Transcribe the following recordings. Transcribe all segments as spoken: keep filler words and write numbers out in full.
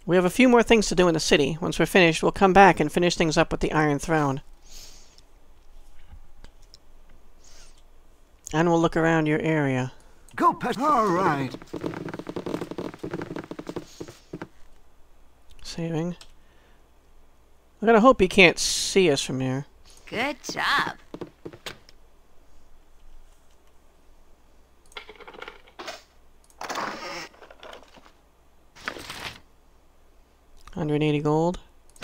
We have a few more things to do in the city. Once we're finished, we'll come back and finish things up with the Iron Throne. And we'll look around your area. Go, pet. All right. Saving. I'm gonna hope he can't see us from here. Good job. one hundred eighty gold.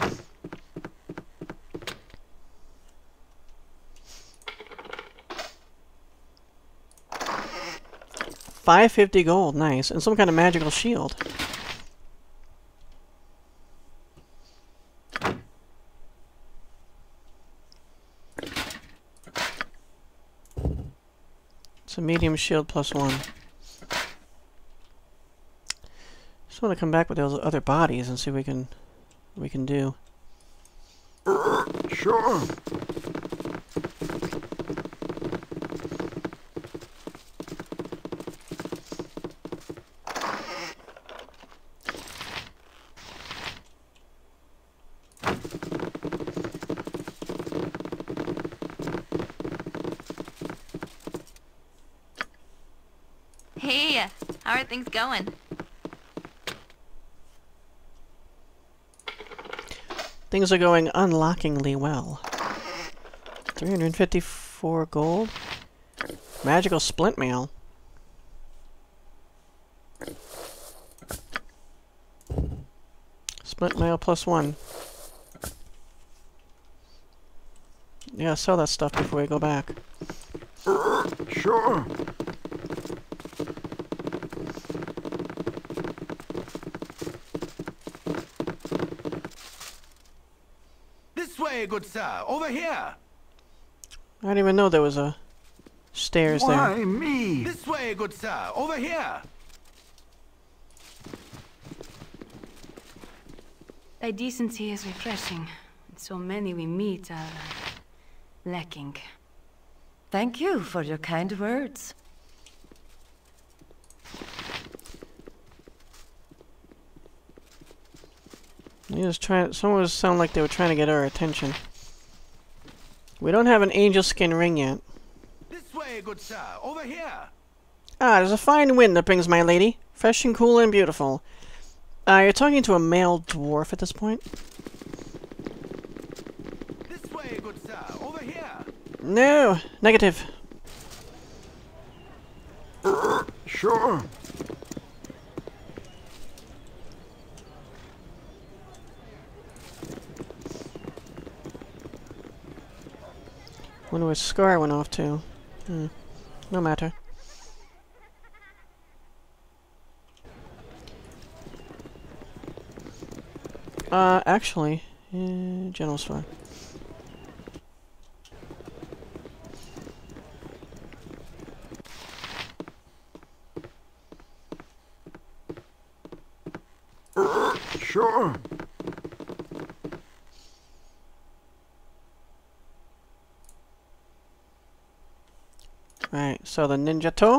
five fifty gold, nice. And some kind of magical shield. It's a medium shield plus one. Just want to come back with those other bodies and see what we can what we can do. Uh, sure. Hey, how are things going? Things are going unlockingly well. three hundred fifty-four gold. Magical splint mail. Splint mail plus one. Yeah, sell that stuff before we go back. Uh, sure. This way, good sir. Over here. I didn't even know there was a stairs Why there. me? This way, good sir. Over here. Thy decency is refreshing. So many we meet are lacking. Thank you for your kind words. He was trying. Someone was sounding like they were trying to get our attention. We don't have an angel skin ring yet. This way, good sir. Over here. Ah, there's a fine wind that brings my lady. Fresh and cool and beautiful. Uh, you're talking to a male dwarf at this point? This way, good sir. Over here. No, negative. Uh, sure. Wonder where Scar went off to. Hmm. No matter. Uh, actually, uh, General's fine. Uh, sure. Right, so the ninja toe.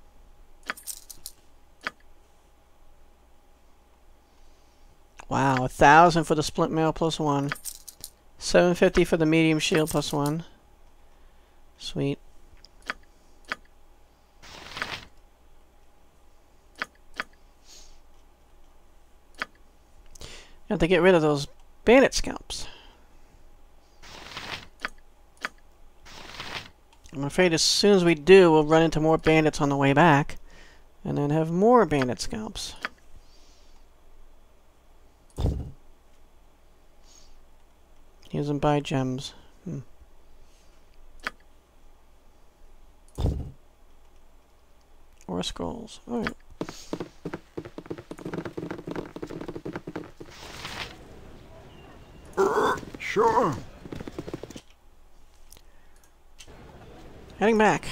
Wow, a thousand for the splint mail plus one. Seven fifty for the medium shield plus one. Sweet. You have to get rid of those bandit scalps. I'm afraid as soon as we do, we'll run into more bandits on the way back. And then have more bandit scalps. He doesn't buy gems. Hmm. Or scrolls. Alright. Uh, sure. Heading back.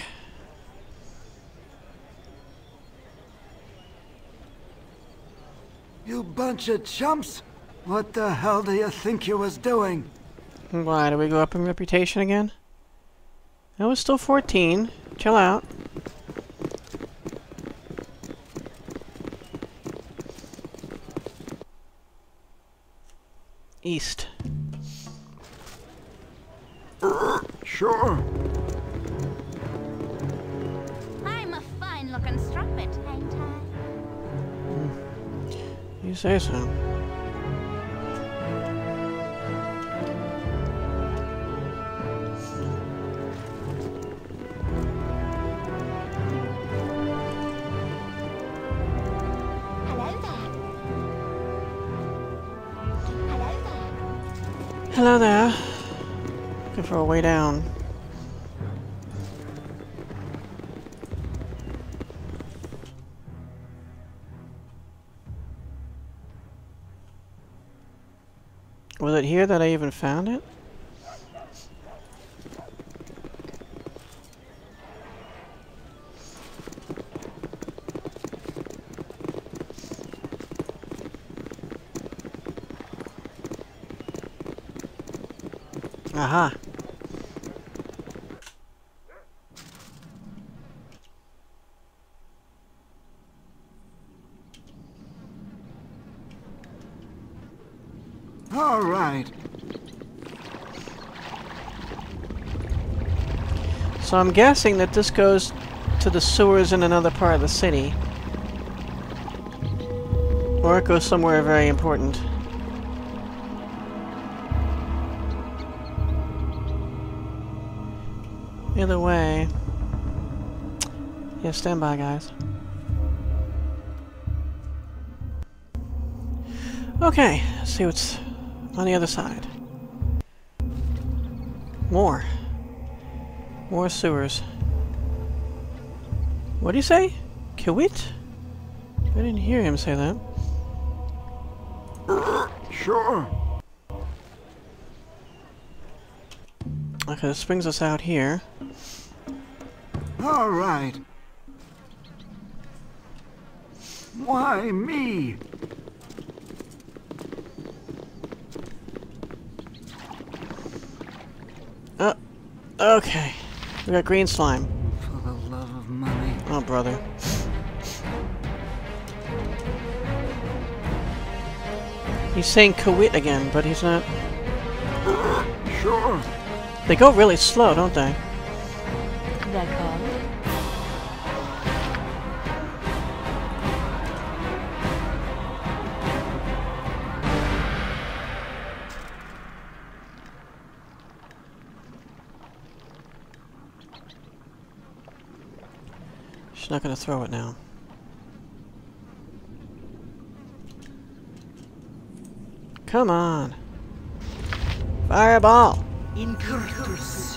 You bunch of chumps. What the hell do you think you was doing? Why, did we go up in reputation again? I was still fourteen. Chill out. east. Sure. I'm a fine-looking strumpet, ain't I? You say so. Hello there. Hello there. Hello there. Looking for a way down. Was it here that I even found it? Aha. All right. So I'm guessing that this goes to the sewers in another part of the city. Or it goes somewhere very important. Either way. Yeah, stand by, guys. Okay, let's see what's on the other side. More. More sewers. What do you say? Kiwit? I didn't hear him say that. Sure. Okay, this brings us out here. All right. Why me? Uh, okay. We got green slime. For the love of money. Oh, brother. He's saying Kawit again, but he's not. Sure. They go really slow, don't they? That call? She's not gonna throw it now. Come on. Fireball! Incursus.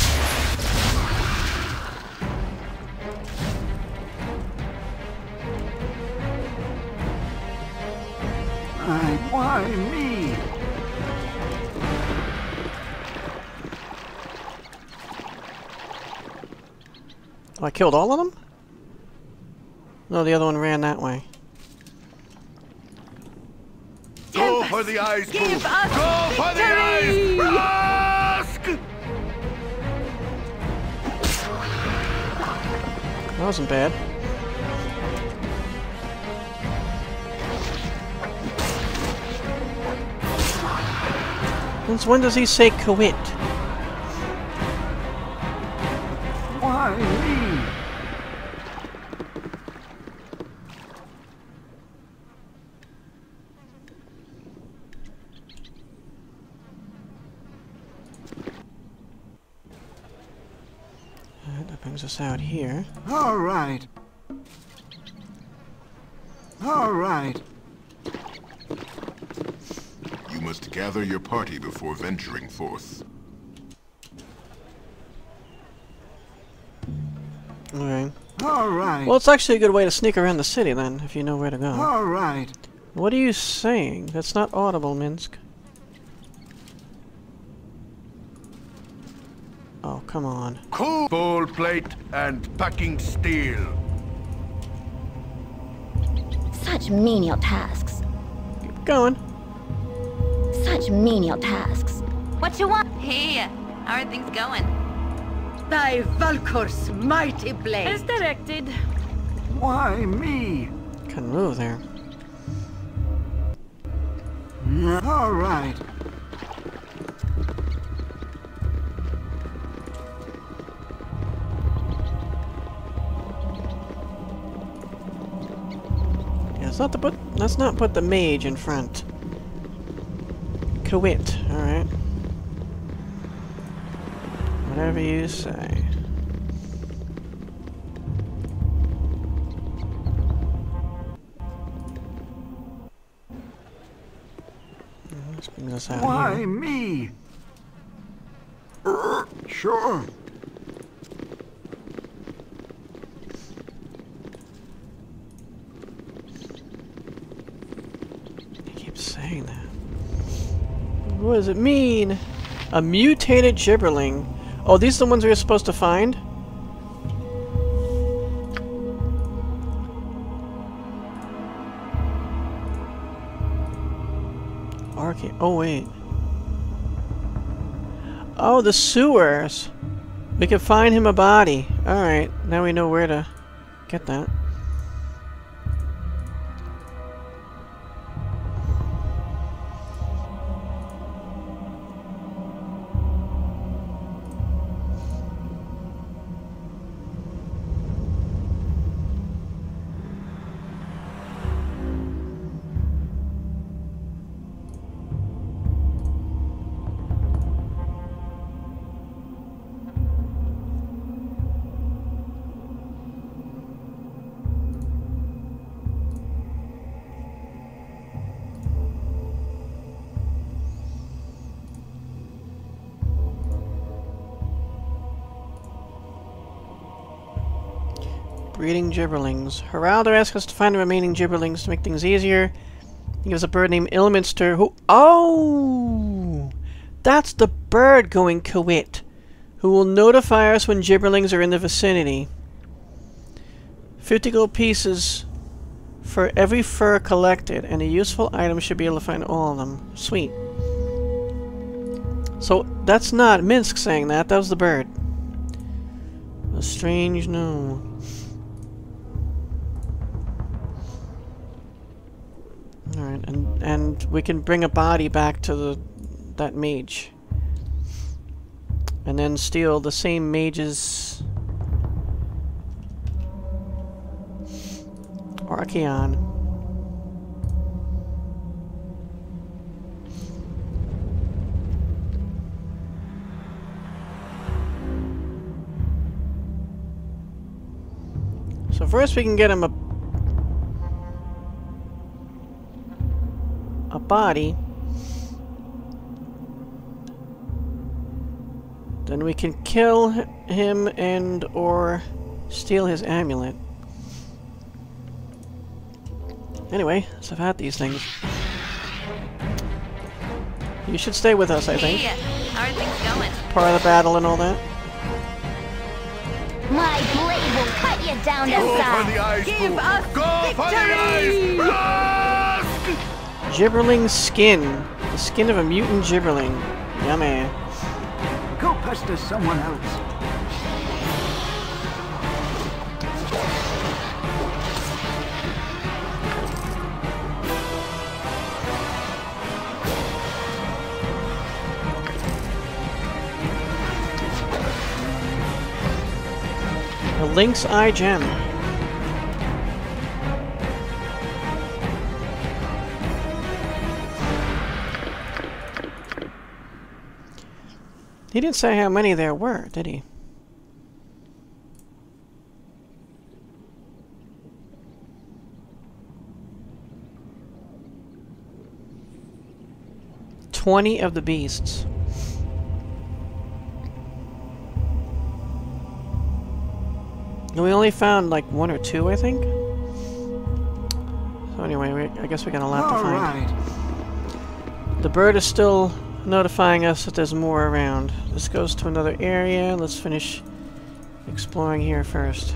I, why me? Oh, I killed all of them? No, the other one ran that way. Go for the eyes, Give Boo! us Go for the victory! eyes! Rask! That wasn't bad. Since when does he say Kawit? Why me? Alright, that brings us out here. All right. All right. You must gather your party before venturing forth. Okay. All right. Well, it's actually a good way to sneak around the city then, if you know where to go. All right. What are you saying? That's not audible, Minsk. Oh, come on. Kobold plate and packing steel. Such menial tasks. Keep going. Such menial tasks. What you want? Hey, how are things going? Thy Valkor's mighty blade. As directed. Why me? Can move there. All right. let's not the put. Let's not put the mage in front. Quit. All right. Whatever you say. Let's bring this out Why here. me? Uh, sure. He keeps saying that. What does it mean? A mutated gibberling. Oh, these are the ones we were supposed to find? Arcade. Oh, wait. Oh, the sewers. We can find him a body. Alright, now we know where to get that. Breeding gibberlings. Heraldo asks us to find the remaining gibberlings to make things easier. He gives a bird named Ilminster who— Oh! That's the bird going quit, who will notify us when gibberlings are in the vicinity. fifty gold pieces for every fur collected, and a useful item should be able to find all of them. Sweet. So, that's not Minsk saying that, that was the bird. A strange no. Alright, and, and we can bring a body back to the that mage. And then steal the same mage's Archeon. So first we can get him a a body. Then we can kill him and or steal his amulet. Anyway, so I've had these things. You should stay with us, I think. Hey, how are things going? Part of the battle and all that. My blade will cut you down to Go for size. the eyes, Give Boo. us Go for the victory! eyes! Gibberling skin. The skin of a mutant gibberling. Yummy. Go pester someone else. A lynx eye gem. He didn't say how many there were, did he? Twenty of the beasts. We only found like one or two, I think. So anyway, we, I guess we got a lot to All find. right. The bird is still notifying us that there's more around. This goes to another area. Let's finish exploring here first.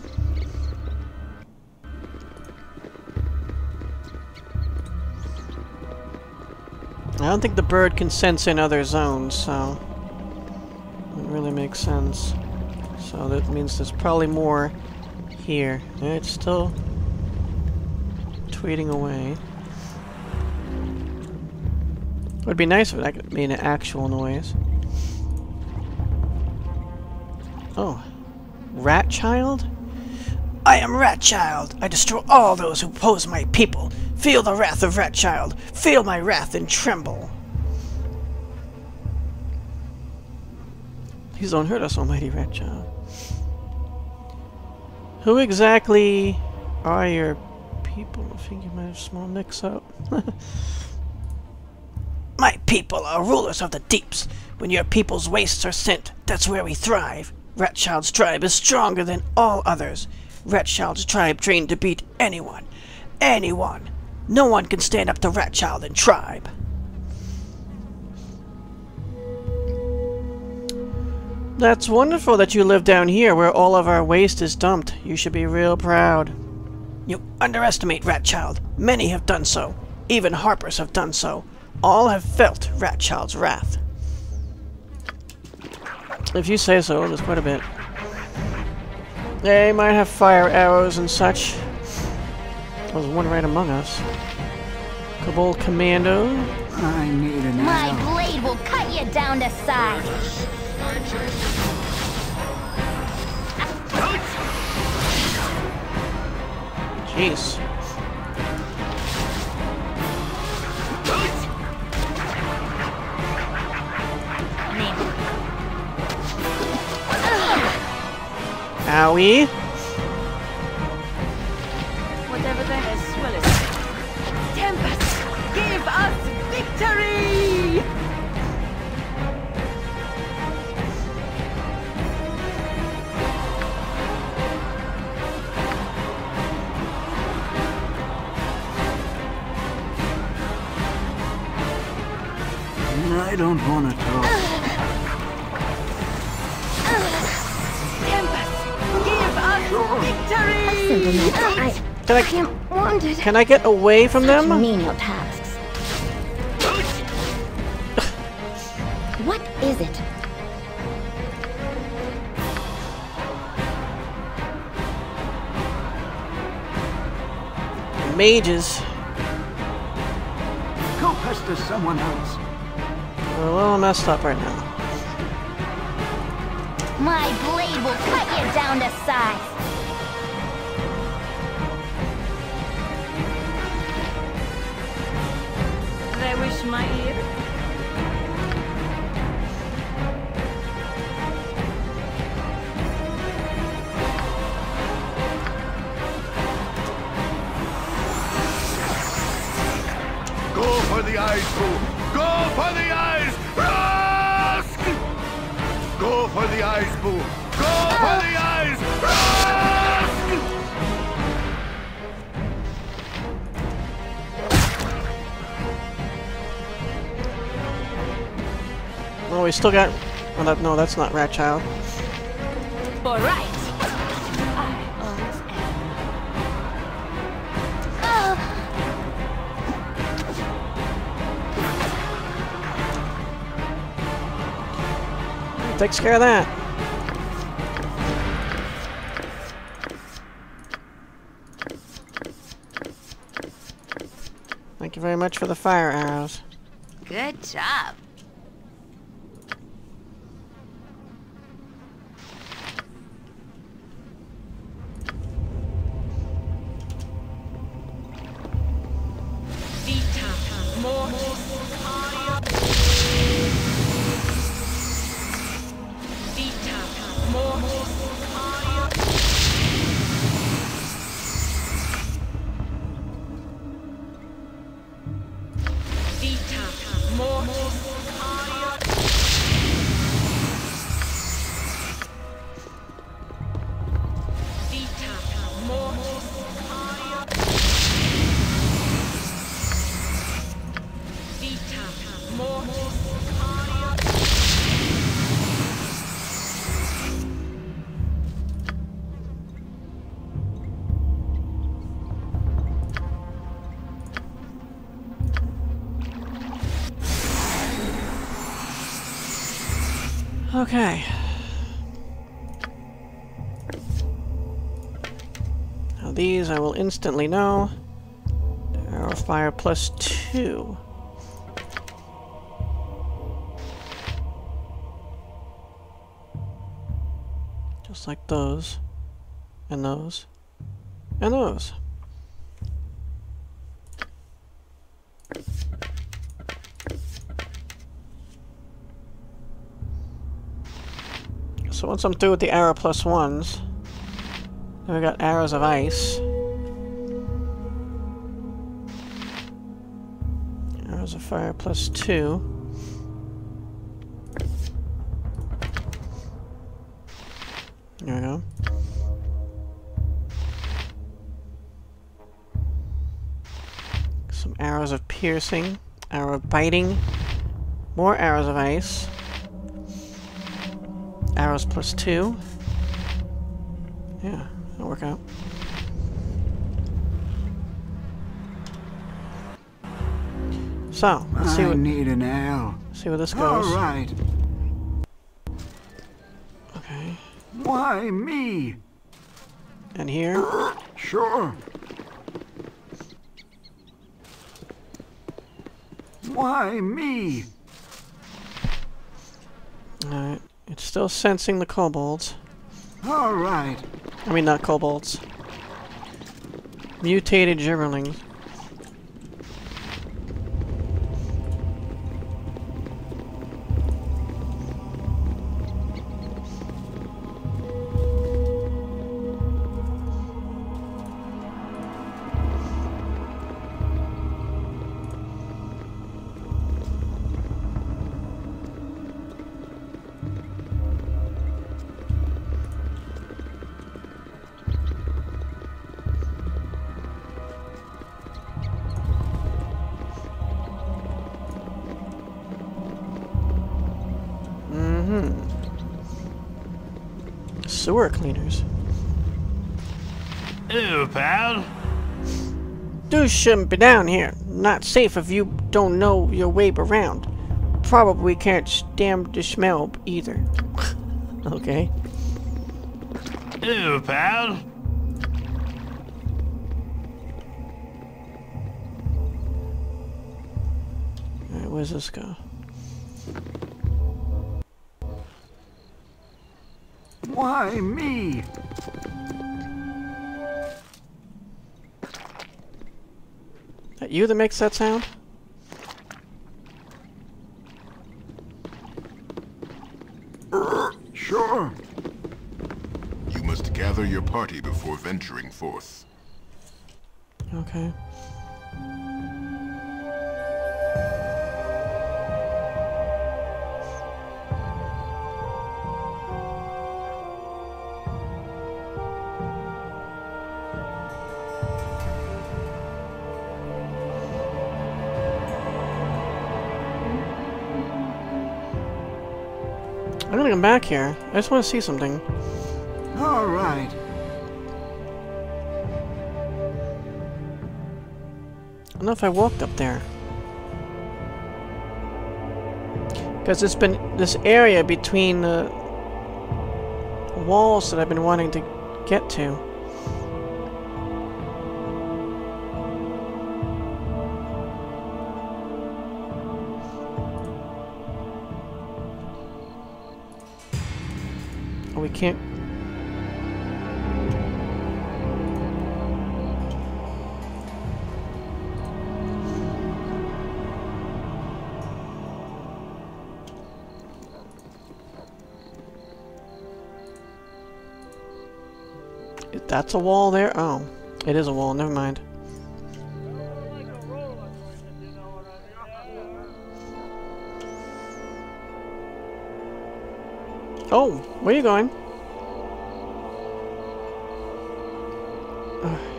I don't think the bird can sense in other zones, so it really makes sense. So that means there's probably more here. It's still tweeting away. It would be nice if that could be an actual noise. Oh. Ratchild? I am Ratchild. I destroy all those who oppose my people. Feel the wrath of Ratchild. Feel my wrath and tremble. Please don't hurt us, almighty Ratchild. Who exactly are your people? I think you might have a small mix-up. My people are rulers of the deeps. When your people's wastes are sent, that's where we thrive. Ratchild's tribe is stronger than all others. Ratchild's tribe trained to beat anyone. Anyone. No one can stand up to Ratchild and tribe. That's wonderful that you live down here where all of our waste is dumped. You should be real proud. You underestimate Ratchild. Many have done so. Even Harpers have done so. All have felt Ratchild's wrath. If you say so, there's quite a bit. They might have fire arrows and such. There's one right among us. Kobold Commando. I need an My arrow. blade will cut you down to size. Jeez. Owie. Whatever the hell will it. Tempest, give us victory! I don't want to talk. Tempest, give us victory! Simple matter. I, Can I, I am wanted. can I get away from Such them? menial tasks. What is it? Mages. Go pester someone else. We're a little messed up right now. My blade will cut you down to size. They wish my ear. Go for the eyes, Boo! Go for the eyes! Rask! Go for the eyes, Boo! Go for the eyes! Rask! Oh, we still got... Oh, that, no, that's not Ratchild. For right. I always am. Takes care of that. Thank you very much for the fire arrows. Good job. Okay. Now these I will instantly know. Arrow fire plus two. Just like those. And those. And those. So once I'm through with the arrow plus ones, then we got arrows of ice. Arrows of fire plus two. There we go. Some arrows of piercing, arrow of biting, more arrows of ice. Arrows plus two. Yeah, that'll work out. So, let's see I what need an ale. see where this goes. All right. Okay. Why me? And here. Sure. Why me? Alright. It's still sensing the kobolds. All right. I mean, not kobolds. Mutated gibberlings. Sewer cleaners. Ew, pal. You shouldn't be down here. Not safe if you don't know your way around. Probably can't stand the smell either. Okay. Ew, pal. Alright, where's this go? Why me? That you that makes that sound? Sure. You must gather your party before venturing forth. Okay. I'm gonna come back here. I just want to see something. All right. I don't know if I walked up there. Because it's been this area between the walls that I've been wanting to get to. Oh, we can't. That's a wall there? Oh, it is a wall, never mind. Oh, where are you going? Ugh.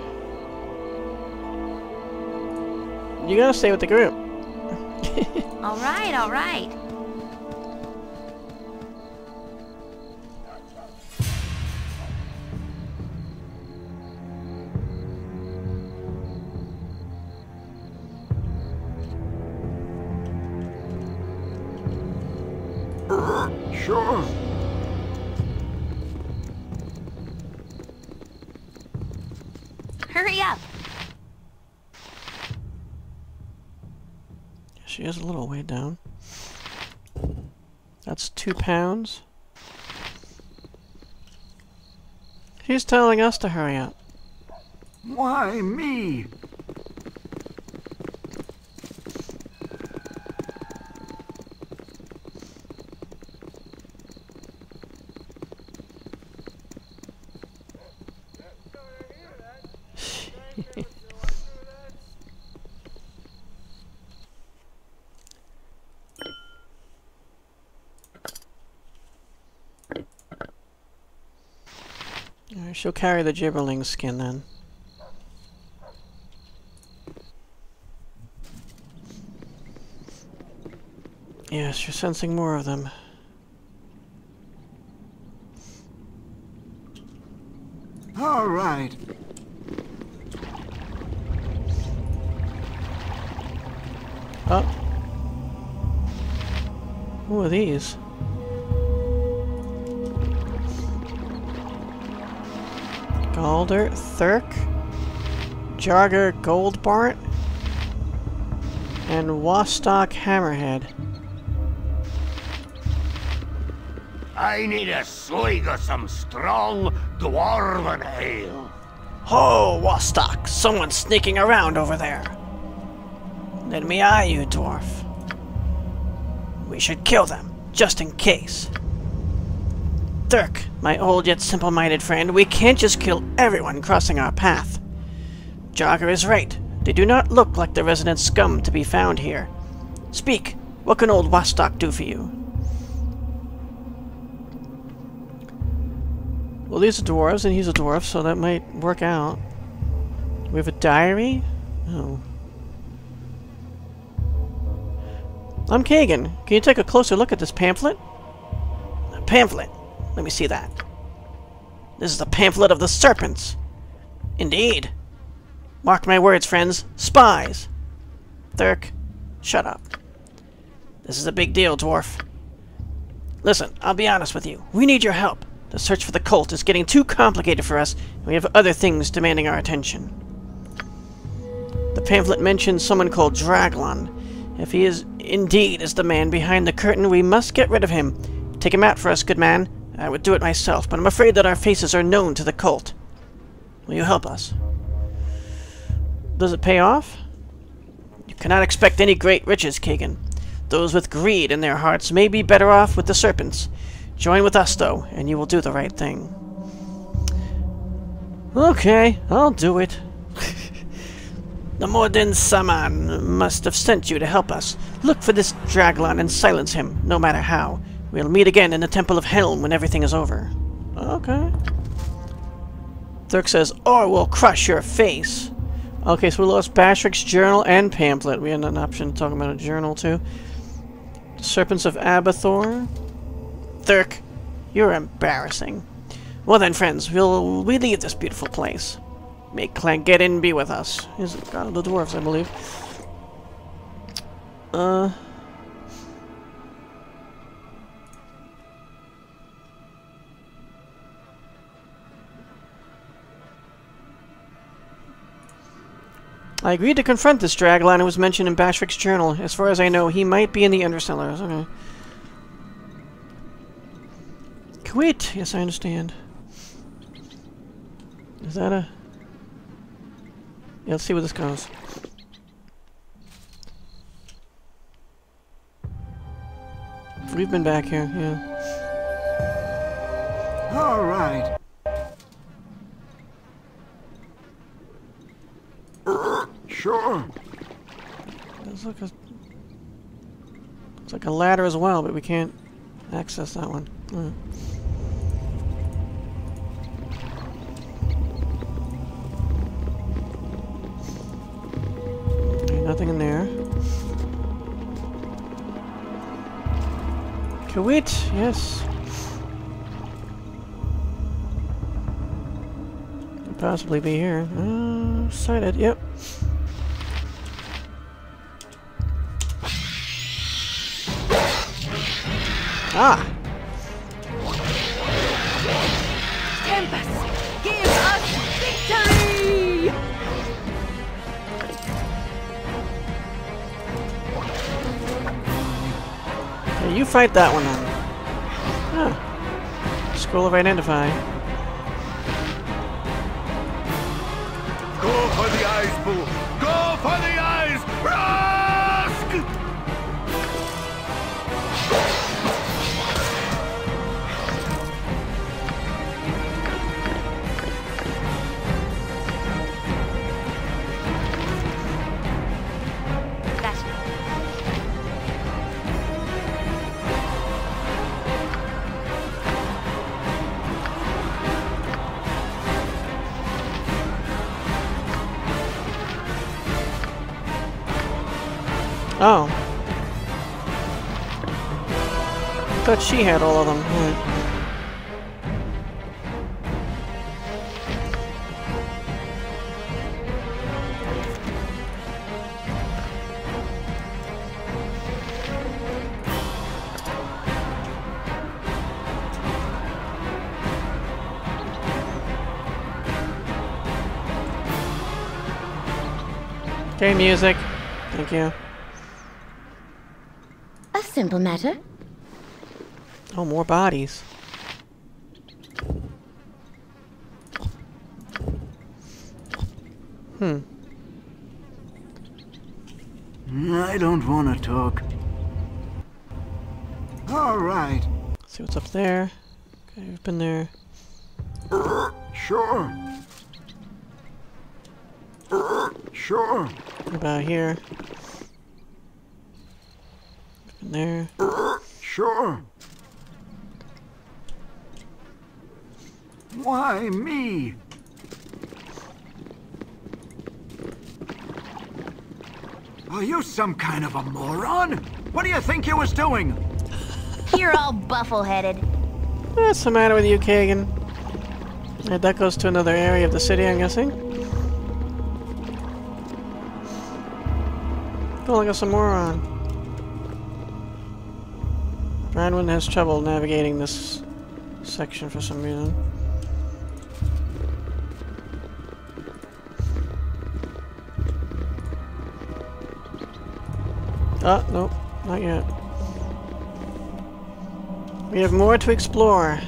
You gotta stay with the group. All right, all right. Sure. Hurry up. She is a little way down. That's two pounds. She's telling us to hurry up. Why me? Alright, she'll carry the gibberling skin then. Yes, you're sensing more of them. All right. Oh. Who are these? Baldur, Thurk, Jarger Goldbart, and Wostock Hammerhead. I need a swig of some strong dwarven ale. Ho, Wostock! Someone's sneaking around over there. Let me eye you, dwarf. We should kill them, just in case. Thurk, my old yet simple-minded friend, we can't just kill everyone crossing our path. Jarger is right. They do not look like the resident scum to be found here. Speak, what can old Wostock do for you? Well, these are dwarves, and he's a dwarf, so that might work out. We have a diary? Oh. I'm Kagan. Can you take a closer look at this pamphlet? A pamphlet? Let me see that. This is the pamphlet of the Serpents. Indeed. Mark my words, friends. Spies. Thurk, shut up. This is a big deal, dwarf. Listen, I'll be honest with you. We need your help. The search for the cult is getting too complicated for us, and we have other things demanding our attention. The pamphlet mentions someone called Draglon. If he is indeed is the man behind the curtain, we must get rid of him. Take him out for us, good man. I would do it myself, but I'm afraid that our faces are known to the cult. Will you help us? Does it pay off? You cannot expect any great riches, Kagan. Those with greed in their hearts may be better off with the serpents. Join with us, though, and you will do the right thing. Okay, I'll do it. The Morden Saman must have sent you to help us. Look for this Draglon and silence him, no matter how. We'll meet again in the Temple of Helm when everything is over. Okay. Thurk says, or we'll crush your face. Okay, so we lost Bashrik's journal and pamphlet. We had an option talking about a journal, too. Serpents of Abbathor. Thurk, you're embarrassing. Well then, friends, we'll we leave this beautiful place. May Clank get in and be with us. He's the god of the dwarves, I believe. Uh... I agreed to confront this Draglon who was mentioned in Bashrik's journal. As far as I know, he might be in the Undercellars. Okay. Quit! Yes, I understand. Is that a... Yeah, let's see where this goes. We've been back here, yeah. All right. Sure. Looks like a... Looks like a ladder as well, but we can't access that one. Right. Nothing in there. Kawit, yes. Could possibly be here. Uh, sighted, yep. Ah! Tempest, give us victory! Yeah, you fight that one then. Ah. Scroll of Identify. Go for the eyes, Boo! Go for the eyes! Rask! Oh. I thought she had all of them. Hmm. Okay, music. Thank you. A simple matter. Oh, more bodies. Hmm. I don't want to talk. All right. Let's see what's up there. Okay, we've been there. Sure. Sure. What about here? We've been there. Sure. Why me? Are you some kind of a moron? What do you think you was doing? You're all buffle-headed. What's the matter with you, Kagan? Right, that goes to another area of the city, I'm guessing. Oh, like a moron. Faerûn has trouble navigating this section for some reason. Ah, nope, not yet. We have more to explore.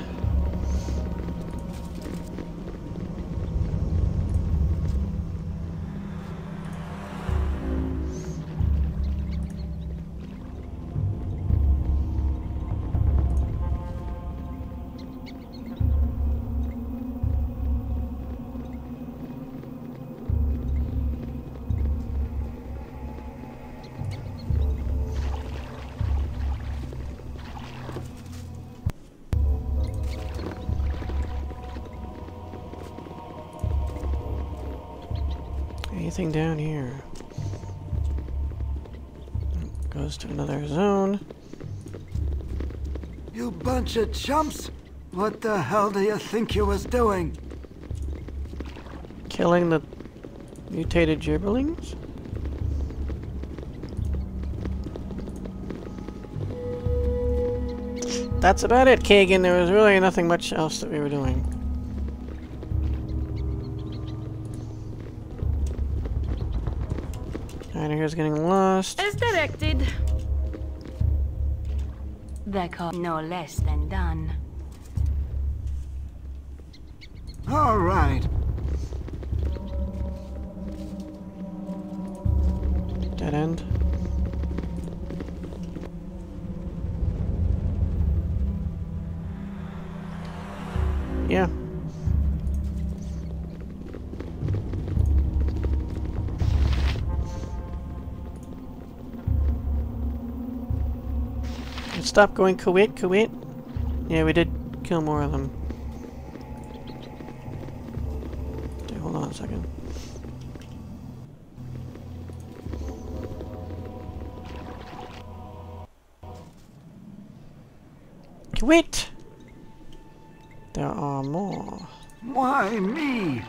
Anything down here? Goes to another zone. You bunch of chumps! What the hell do you think you was doing? Killing the mutated gibberlings? That's about it, Kagan. There was really nothing much else that we were doing. Alright, here's getting lost. As directed. The call no less than done. All right. Dead end. Yeah. Stop going quit, quit. Yeah, we did kill more of them. Okay, hold on a second. Quit! There are more. Why me?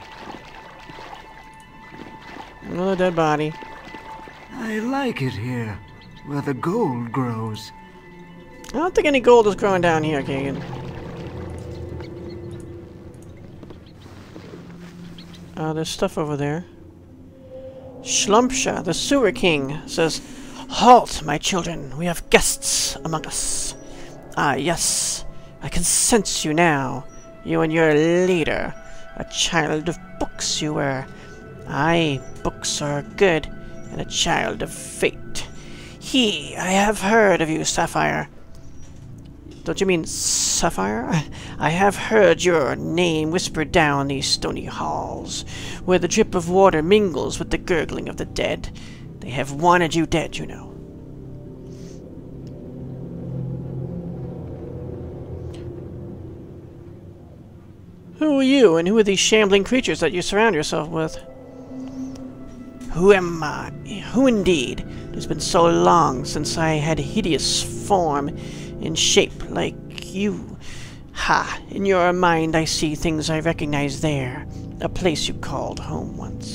Another dead body. I like it here, where the gold grows. I don't think any gold is growing down here, Kagan. Uh, there's stuff over there. Schlumpsha, the Sewer King, says, "Halt, my children. We have guests among us. Ah, yes. I can sense you now. You and your leader. A child of books you were. Aye, books are good, and a child of fate. He, I have heard of you, Sapphire. Don't you mean Sapphire? I have heard your name whispered down these stony halls, where the drip of water mingles with the gurgling of the dead. They have wanted you dead, you know. Who are you, and who are these shambling creatures that you surround yourself with? Who am I? Who indeed? It has been so long since I had hideous form and shape like you. Ha! In your mind I see things I recognize there. A place you called home once.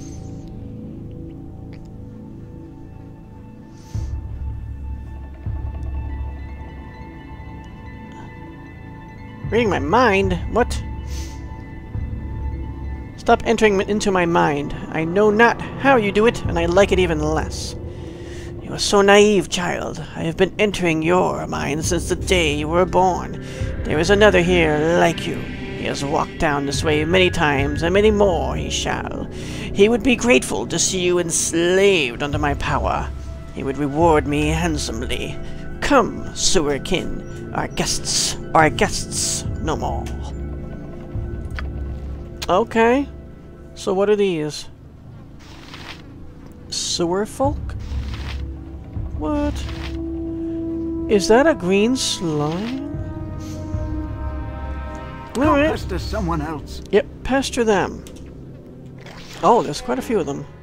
Reading my mind? What? Stop entering into my mind. I know not how you do it, and I like it even less. You are so naive, child. I have been entering your mind since the day you were born. There is another here like you. He has walked down this way many times, and many more he shall. He would be grateful to see you enslaved under my power. He would reward me handsomely. Come, sewerkin, our guests, our guests no more. Okay. So what are these? Sewer folk? What? Is that a green slime? Go Alright. pester someone else. Yep, pester them. Oh, there's quite a few of them.